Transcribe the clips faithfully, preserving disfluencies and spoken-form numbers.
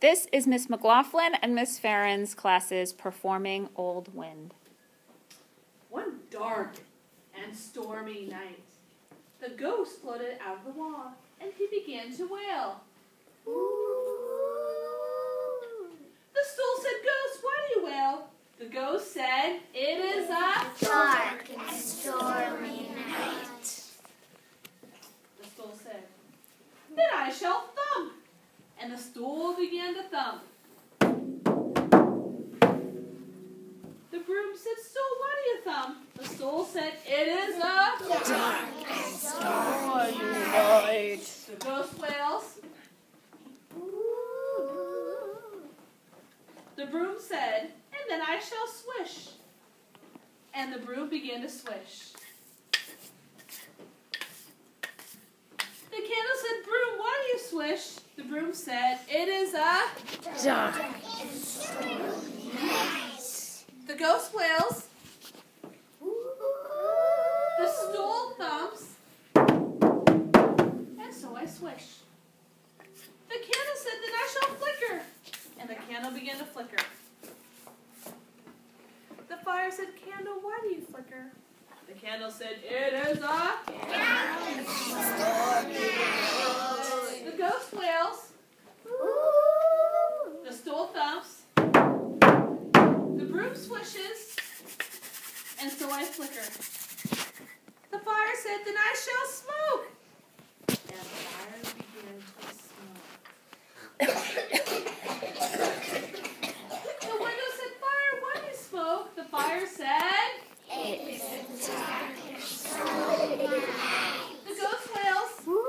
This is Miss McLaughlin and Miss Farron's classes performing Old Wind. One dark and stormy night, the ghost floated out of the wall, and he began to wail. Ooh. The stool said, "Ghost, why do you wail?" The ghost said, "It is a dark and stormy night." The stool said, "Then I shall thump." And the stool began to thump. The broom said, "Stool, why do you thump?" The stool said, "It is a dark and stormy night." The ghost wails. The broom said, "And then I shall swish." And the broom began to swish. The candle said, "Broom, why do you swish?" The broom said, "It is a dark and stormy night." The ghost wails. The stool thumps. And so I swish. The candle said, "Then I shall flicker." And the candle began to flicker. The fire said, "Candle, why do you flicker?" The candle said, "It is a dark and stormy night." The ghost wails. The stool thumps. The broom swishes. And so I flicker. The fire said, "Then I shall smoke." And the fire began to smoke. The window said, "Fire, why do you smoke?" The fire said, "It is a dark and stormy night." The ghost wails.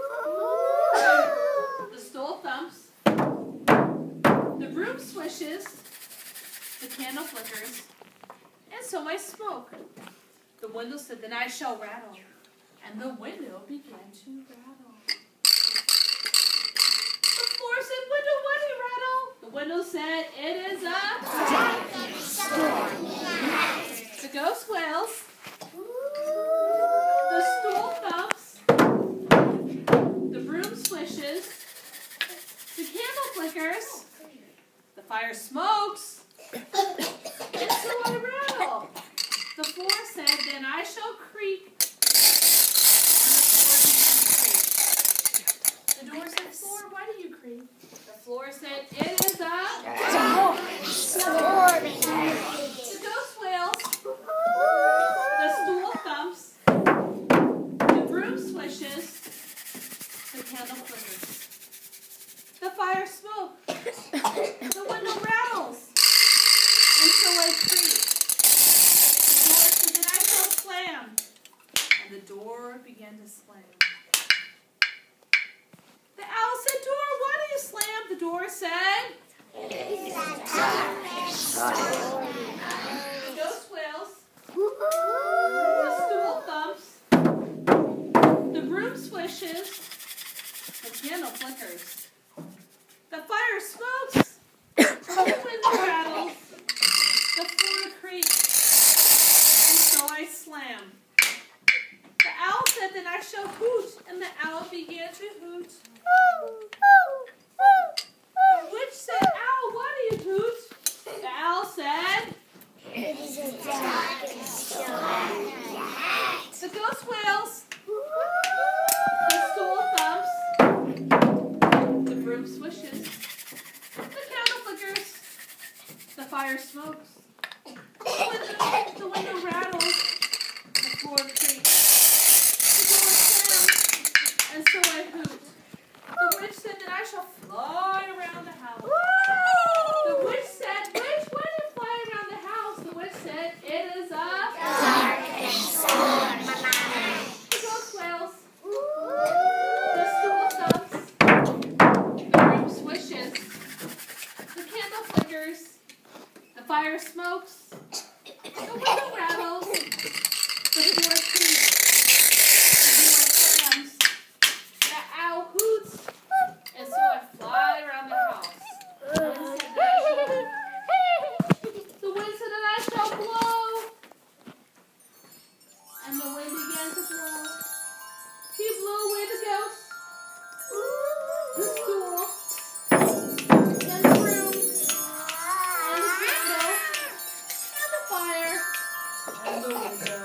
The stool thumps. The broom swishes. The candle flickers. And so I smoke. The window said, "Then I shall rattle." And the window began to rattle. The floor said, "Window, why do you rattle?" The window said, "It is a dark and stormy night." The ghost wails. The stool thumps. The broom swishes. The candle flickers. The fire smokes. And so I rattle. The floor said, "Then I shall creak." And the floor began to creak. The door said, "Floor, why do you creak?" The floor said, "It is a dark and stormy night." The ghost wails. The stool thumps. The broom swishes. The candle flickers. The fire smokes. The window rattles. And so I creak. The door said, "Then I shall slam." And the door began to slam. The owl said, "Door, why do you slam?" The door said, "It is a dark and stormy night." The ghost wails. The stool thumps. The broom swishes. The candle flickers. The fire smokes. The window rattles. The floor creaks. And so I slam. The owl said, "Then I shall hoot." And the owl began to hoot. The witch said, "Owl, why do you hoot?" The owl said, "It is a dark and stormy night." The ghost wails. The stool thumps. The broom swishes. The candle flickers. The fire smokes. The window, the window rattles. The floor creaks. The door slams. And so I hoot. The witch said that I shall fly around the house. The witch said, "Witch, why do you fly around the house?" The witch said, "It is a dark and stormy night." The ghost wails. The stool thumps. The broom swishes. The candle flickers. The fire smokes. The window rattles. The floor creaks. The door slams. The owl hoots. And so I fly around the house. The wind said that I shall, the wind said that I shall blow. And the wind began to blow. He blew away the ghost, the stool, and the broom. on the window.